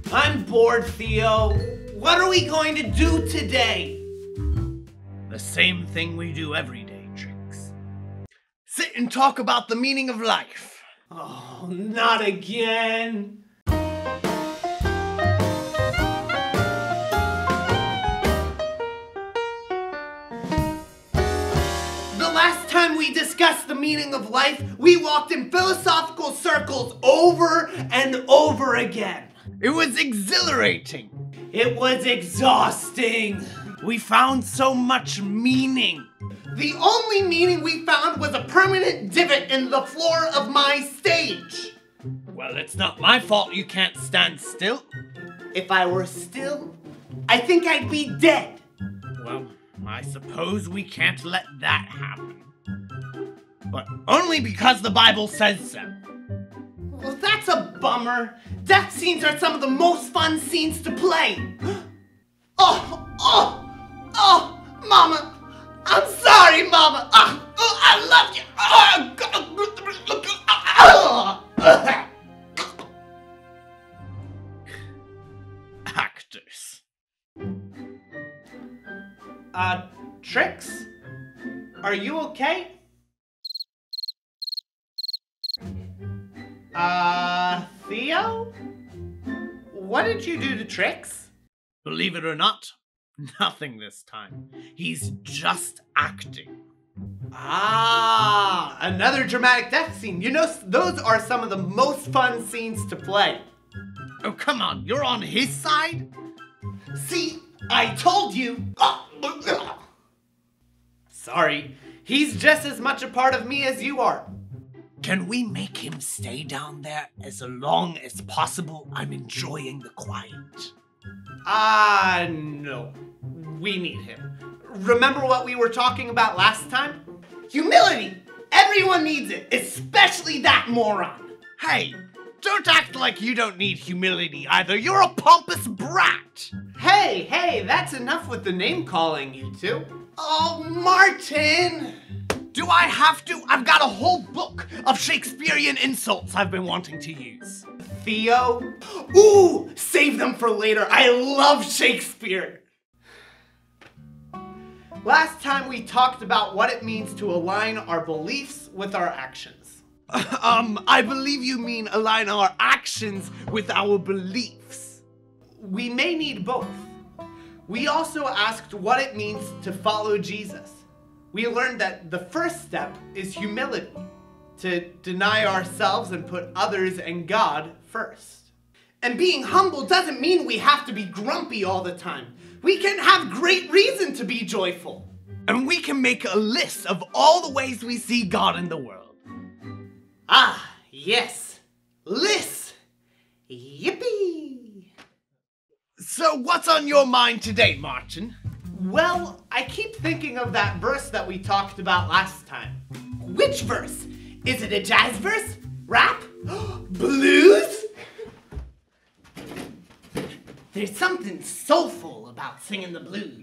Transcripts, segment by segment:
I'm bored, Theo. What are we going to do today? The same thing we do every day, Trix. Sit and talk about the meaning of life. Oh, not again. The last time we discussed the meaning of life, we walked in philosophical circles over and over again. It was exhilarating. It was exhausting. We found so much meaning. The only meaning we found was a permanent divot in the floor of my stage. Well, it's not my fault you can't stand still. If I were still, I think I'd be dead. Well, I suppose we can't let that happen. But only because the Bible says so. Well, that's a bummer. Death scenes are some of the most fun scenes to play. Oh, Mama. I'm sorry, Mama. I love you. Actors. Trix? Are you okay? Theo? What did you do to Trix? Believe it or not, nothing this time. He's just acting. Another dramatic death scene. You know, those are some of the most fun scenes to play. Oh, come on, you're on his side? See, I told you. Sorry, he's just as much a part of me as you are. Can we make him stay down there as long as possible? I'm enjoying the quiet. No. We need him. Remember what we were talking about last time? Humility! Everyone needs it, especially that moron. Hey, don't act like you don't need humility either. You're a pompous brat. Hey, that's enough with the name calling, you two. Oh, Martin! Do I have to? I've got a whole book of Shakespearean insults I've been wanting to use. Theo? Ooh, save them for later. I love Shakespeare. Last time we talked about what it means to align our beliefs with our actions. I believe you mean align our actions with our beliefs. We may need both. We also asked what it means to follow Jesus. We learned that the first step is humility, to deny ourselves and put others and God first. And being humble doesn't mean we have to be grumpy all the time. We can have great reason to be joyful. And we can make a list of all the ways we see God in the world. Yes. Lists. Yippee! So what's on your mind today, Martin? Well, I keep thinking of that verse that we talked about last time. Which verse? Is it a jazz verse? Rap? Blues? There's something soulful about singing the blues.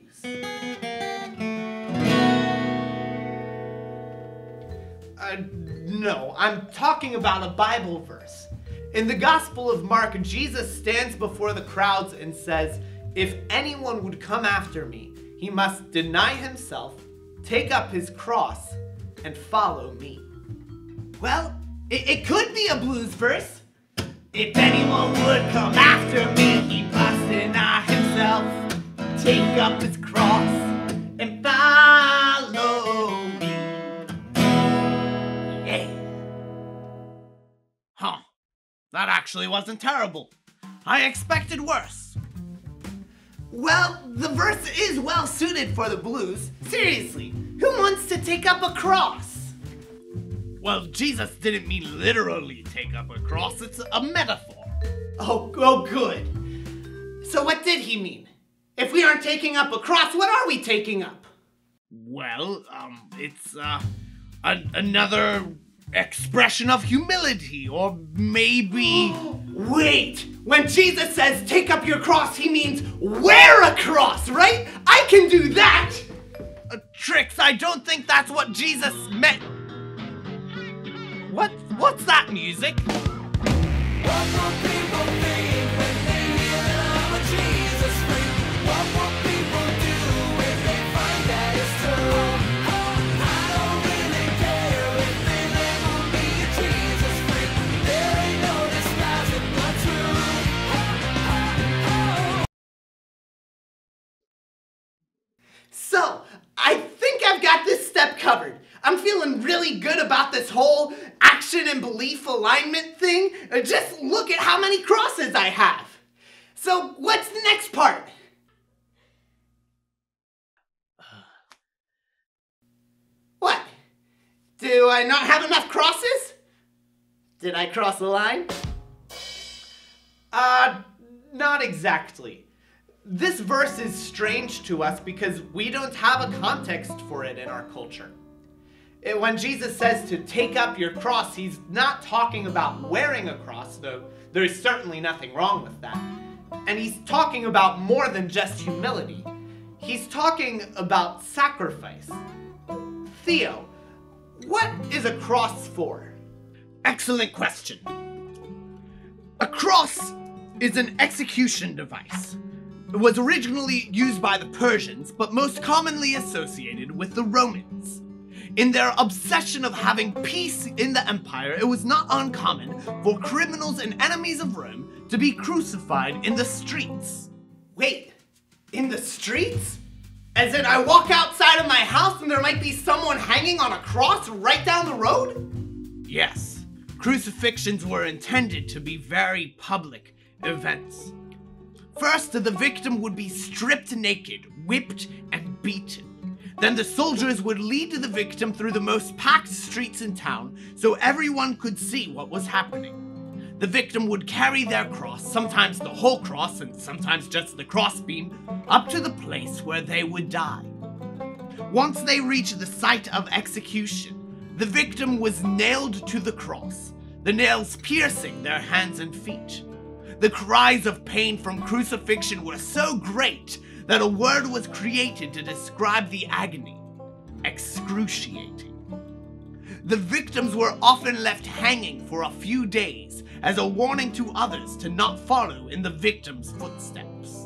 No, I'm talking about a Bible verse. In the Gospel of Mark, Jesus stands before the crowds and says, "If anyone would come after me, he must deny himself, take up his cross, and follow me." Well, it could be a blues verse. If anyone would come after me, he must deny himself, take up his cross, and follow me. Yeah. Huh. That actually wasn't terrible. I expected worse. Well, the verse is well suited for the blues. Seriously, who wants to take up a cross? Well, Jesus didn't mean literally take up a cross. It's a metaphor. Oh, good. So what did he mean? If we aren't taking up a cross, what are we taking up? Well, it's another expression of humility, or maybe... Wait! When Jesus says take up your cross, he means wear a cross, right? I can do that! Trix, I don't think that's what Jesus meant. What's that music? What will people think when they hear So, I think I've got this step covered. I'm feeling really good about this whole action and belief alignment thing. Just look at how many crosses I have. So, what's the next part? What? Do I not have enough crosses? Did I cross the line? Not exactly. This verse is strange to us because we don't have a context for it in our culture. When Jesus says to take up your cross, he's not talking about wearing a cross, though there's certainly nothing wrong with that. And he's talking about more than just humility. He's talking about sacrifice. Theo, what is a cross for? Excellent question. A cross is an execution device. It was originally used by the Persians, but most commonly associated with the Romans. In their obsession of having peace in the empire, it was not uncommon for criminals and enemies of Rome to be crucified in the streets. Wait, in the streets? As in I walk outside of my house and there might be someone hanging on a cross right down the road? Yes, crucifixions were intended to be very public events. First, the victim would be stripped naked, whipped, and beaten. Then the soldiers would lead the victim through the most packed streets in town so everyone could see what was happening. The victim would carry their cross, sometimes the whole cross and sometimes just the crossbeam, up to the place where they would die. Once they reached the site of execution, the victim was nailed to the cross, the nails piercing their hands and feet. The cries of pain from crucifixion were so great that a word was created to describe the agony: excruciating. The victims were often left hanging for a few days as a warning to others to not follow in the victim's footsteps.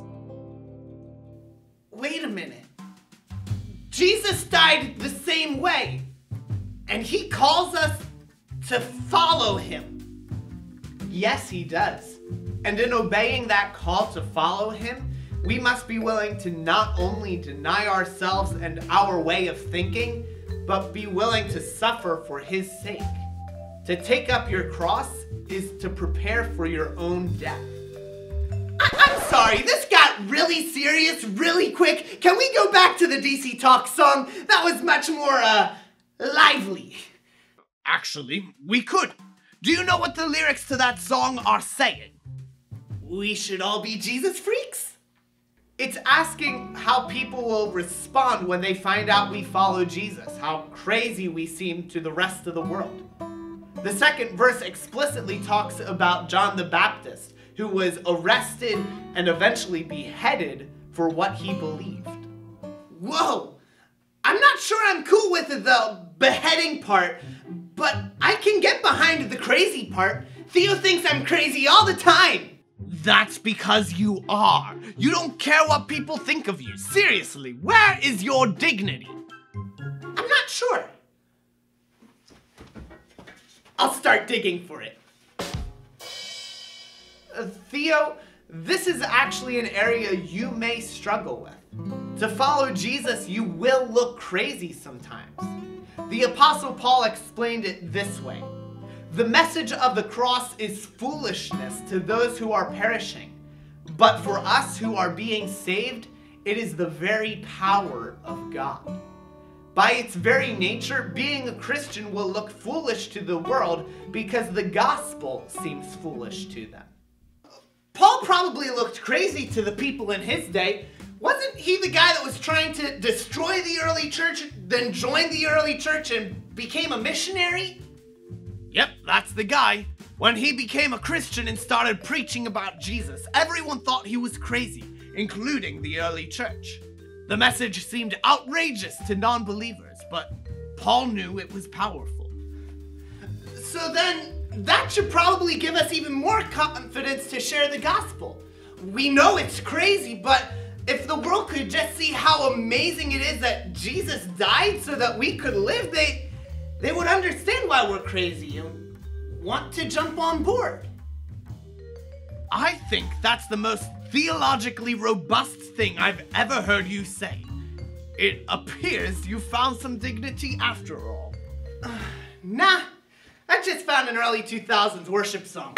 Wait a minute. Jesus died the same way, and he calls us to follow him. Yes, he does. And in obeying that call to follow him, we must be willing to not only deny ourselves and our way of thinking, but be willing to suffer for his sake. To take up your cross is to prepare for your own death. I'm sorry, this got really serious really quick. Can we go back to the DC Talk song? That was much more, lively. Actually, we could. Do you know what the lyrics to that song are saying? We should all be Jesus freaks? It's asking how people will respond when they find out we follow Jesus, how crazy we seem to the rest of the world. The second verse explicitly talks about John the Baptist, who was arrested and eventually beheaded for what he believed. Whoa! I'm not sure I'm cool with the beheading part, but I can get behind the crazy part. Theo thinks I'm crazy all the time. That's because you are. You don't care what people think of you. Seriously, where is your dignity? I'm not sure. I'll start digging for it. Theo, this is actually an area you may struggle with. To follow Jesus, you will look crazy sometimes. The Apostle Paul explained it this way: the message of the cross is foolishness to those who are perishing, but for us who are being saved, it is the very power of God. By its very nature, being a Christian will look foolish to the world because the gospel seems foolish to them. Paul probably looked crazy to the people in his day. Wasn't he the guy that was trying to destroy the early church, then joined the early church and became a missionary? Yep, that's the guy. When he became a Christian and started preaching about Jesus, everyone thought he was crazy, including the early church. The message seemed outrageous to non-believers, but Paul knew it was powerful. So then, that should probably give us even more confidence to share the gospel. We know it's crazy, but if the world could just see how amazing it is that Jesus died so that we could live, they would understand why we're crazy and want to jump on board. I think that's the most theologically robust thing I've ever heard you say. It appears you found some dignity after all. Nah, I just found an early 2000s worship song.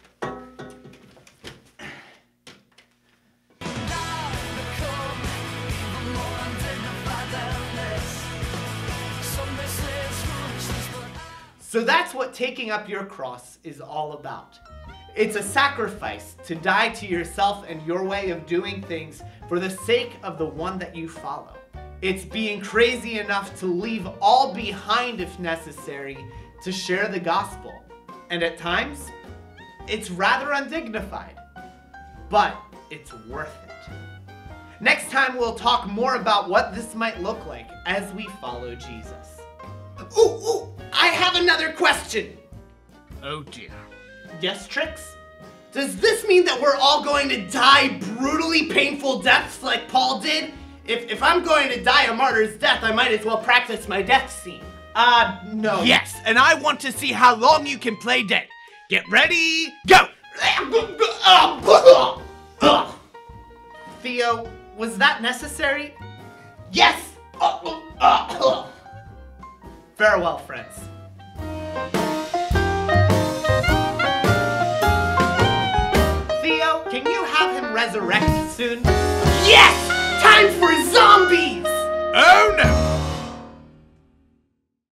So that's what taking up your cross is all about. It's a sacrifice to die to yourself and your way of doing things for the sake of the one that you follow. It's being crazy enough to leave all behind if necessary to share the gospel. And at times, it's rather undignified, but it's worth it. Next time we'll talk more about what this might look like as we follow Jesus. Ooh, I have another question. Oh dear. Yes, Trix? Does this mean that we're all going to die brutally painful deaths like Paul did? If I'm going to die a martyr's death, I might as well practice my death scene. No. Yes, and I want to see how long you can play dead. Get ready, go! Theo, was that necessary? Yes! Farewell, friends. Theo, can you have him resurrect soon? Yes! Time for zombie!